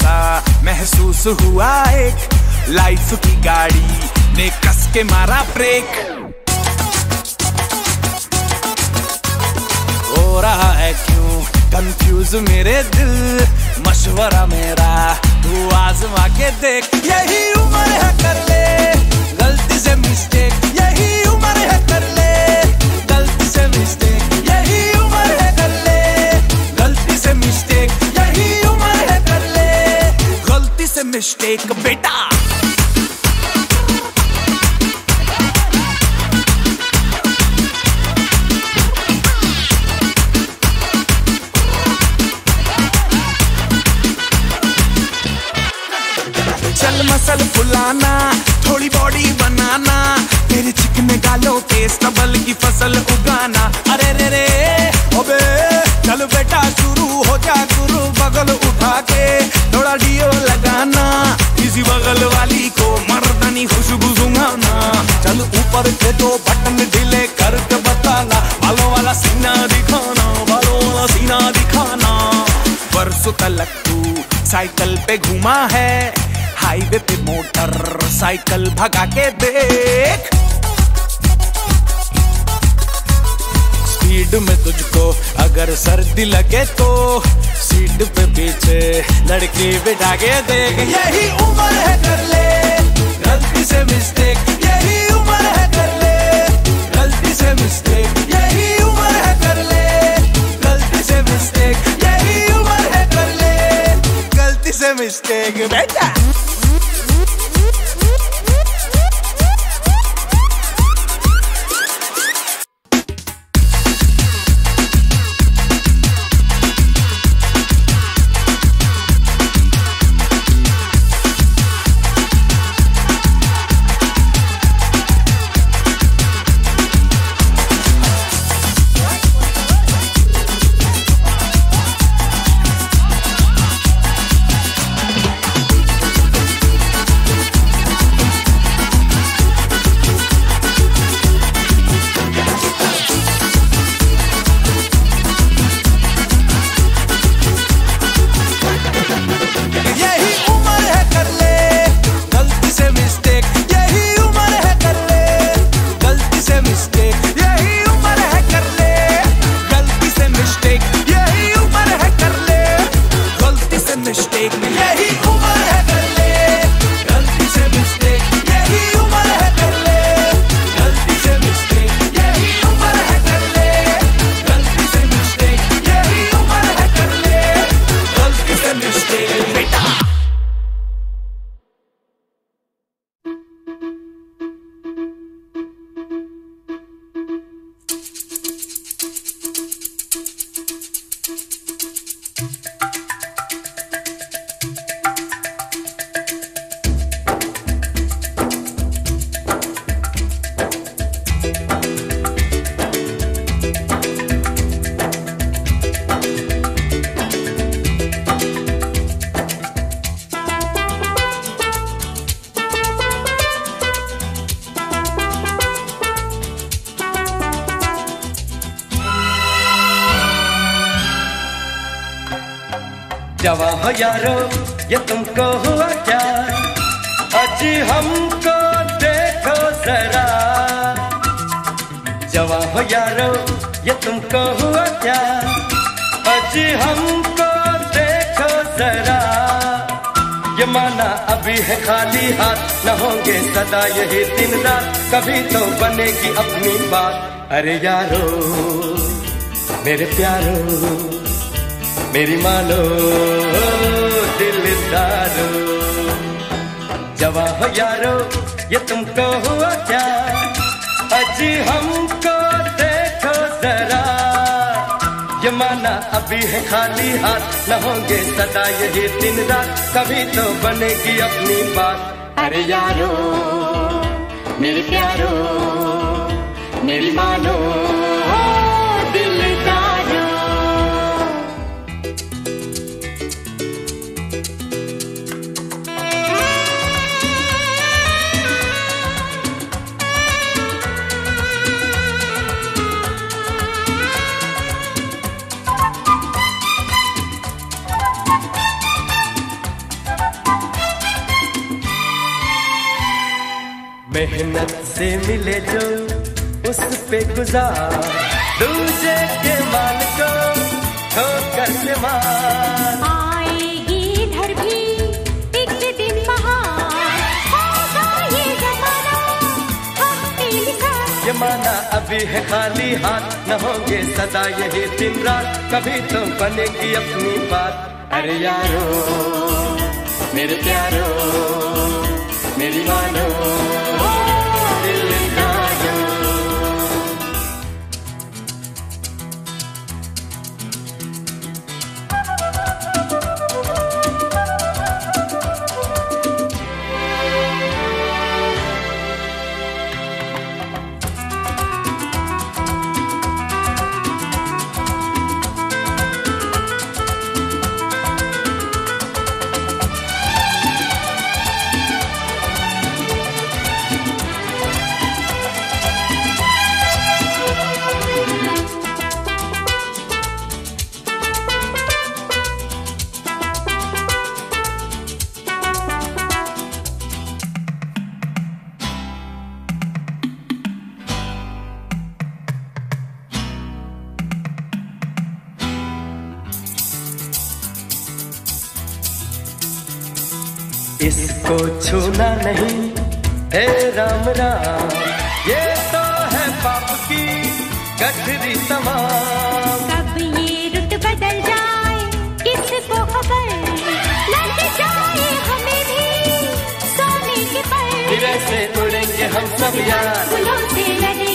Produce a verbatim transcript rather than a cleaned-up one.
सा महसूस हुआ एक, लाइफ की गाड़ी ने कस के मारा ब्रेक। हो रहा है क्यों कंफ्यूज मेरे दिल, मशवरा मेरा तू आजमा के देख। यही उम्र है कर ले गलती से मिस्टेक, यही उम्र है कर ले गलती से मिस्टेक, यही उम्र है कर ले गलती से मिस्टेक, यही उम्र है कर ले गलती से मिस्टेक बेटा। चल मसल फुलाना, थोड़ी बॉडी बनाना, तेरे चिकने गालों पे स्टबल की फसल उगाना। अरे रे रे ओबे चल बेटा शुरू हो जा गुरु, बगल उठा के थोड़ा डियो लगाना, किसी बगल वाली को मर्दानी खुशबू सुंघाना। चल ऊपर के दो बटन ढीले करके बताना, बालों वाला सीना दिखाना, बालों वाला सीना दिखाना। बरसों तक तू साइकिल पे घुमा है, हाईवे पे मोटर साइकिल भगा के देख। स्पीड में तुझको अगर सर्दी लगे तो सीट पे पीछे लड़की बिठा के देख। यही उम्र है कर ले गलती से मिस्टेक, यही उम्र है कर ले गलती से मिस्टेक, यही उम्र है कर ले गलती से मिस्टेक, यही उम्र है कर ले गलती से मिस्टेक बेटा। जवां हो यारो ये तुमको हुआ क्या, अजी हमको देखो जरा। जवां हो यारो ये तुमको हुआ क्या, अजी हमको देखो जरा। ये माना अभी है खाली हाथ, न होंगे सदा यही दिन रात, कभी तो बनेगी अपनी बात। अरे यारो मेरे प्यारो मेरी मानो दिलदारो। जवां हो यारो ये तुमको हुआ क्या, अजी हमको देखो जरा। ये माना अभी है खाली हाथ, न होंगे सदा यही दिन रात, कभी तो बनेगी अपनी बात। अरे यारो मेरे प्यारो मेरी मानो दिलदारो। मेहनत से मिले जो उस पे गुजार, दूजे के माल को ठोकर से मार। आएगी इधर भी एक दिन बहार, होगा ये जमाना हम पे लिखा। ये माना अभी है खाली हाथ, न होंगे सदा यही दिन रात, कभी तो बनेगी अपनी बात। अरे यारो मेरे प्यारो मेरी मानो दिल लगा दो। इसको छूना नहीं हे राम राम, ये तो है पाप की गठरी तमाम। कब ये रुत बदल जाए किसको खबर, लग जाए हमें भी सोने के पर। फिर ऐसे उड़ेंगे हम सब यार, फूलों से लगे